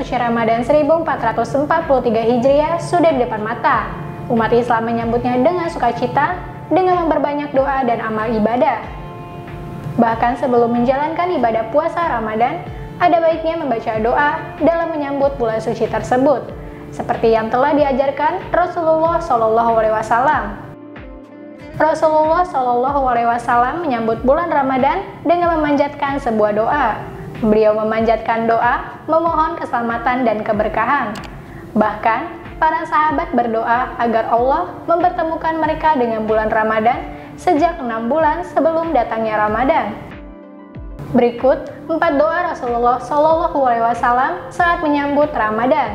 suci Ramadan 1443 Hijriah sudah di depan mata. Umat Islam menyambutnya dengan sukacita, dengan memperbanyak doa dan amal ibadah. Bahkan sebelum menjalankan ibadah puasa Ramadan, ada baiknya membaca doa dalam menyambut bulan suci tersebut, seperti yang telah diajarkan Rasulullah SAW. Rasulullah SAW menyambut bulan Ramadan dengan memanjatkan sebuah doa. Beliau memanjatkan doa, memohon keselamatan dan keberkahan. Bahkan, para sahabat berdoa agar Allah mempertemukan mereka dengan bulan Ramadan sejak 6 bulan sebelum datangnya Ramadan. Berikut 4 doa Rasulullah SAW saat menyambut Ramadan.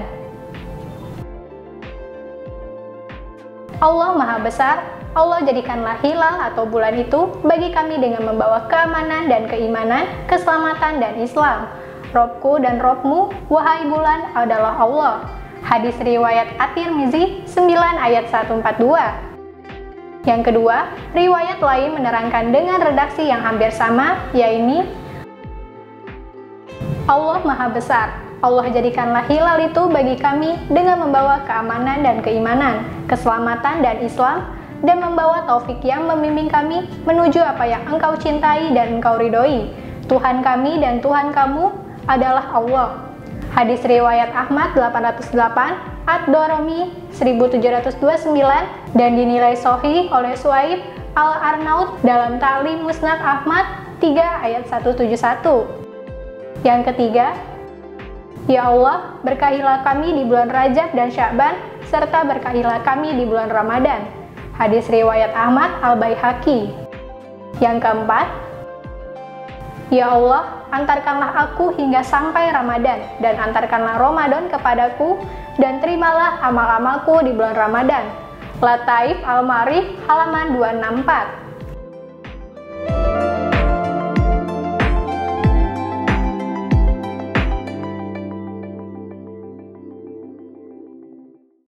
Allah Maha Besar, Allah jadikanlah hilal atau bulan itu bagi kami dengan membawa keamanan dan keimanan, keselamatan dan Islam. Robku dan Robmu, wahai bulan, adalah Allah. Hadis riwayat At-Tirmizi 9 ayat 142. Yang kedua, riwayat lain menerangkan dengan redaksi yang hampir sama, yaitu Allah Maha Besar, Allah jadikanlah hilal itu bagi kami dengan membawa keamanan dan keimanan, keselamatan dan Islam, dan membawa taufik yang membimbing kami menuju apa yang Engkau cintai dan Engkau ridhoi. Tuhan kami dan Tuhan kamu adalah Allah. Hadis riwayat Ahmad 808, Ad-Darimi 1729, dan dinilai sahih oleh Suaib Al-Arnaud dalam Ta'lim Musnad Ahmad 3 ayat 171. Yang ketiga, Ya Allah, berkahilah kami di bulan Rajab dan Sya'ban, serta berkahilah kami di bulan Ramadan. Hadis riwayat Ahmad Al-Baihaqi. Yang keempat, Ya Allah, antarkanlah aku hingga sampai Ramadan, dan antarkanlah Ramadan kepadaku, dan terimalah amal-amalku di bulan Ramadan. Lataif Al-Ma'arif halaman 264.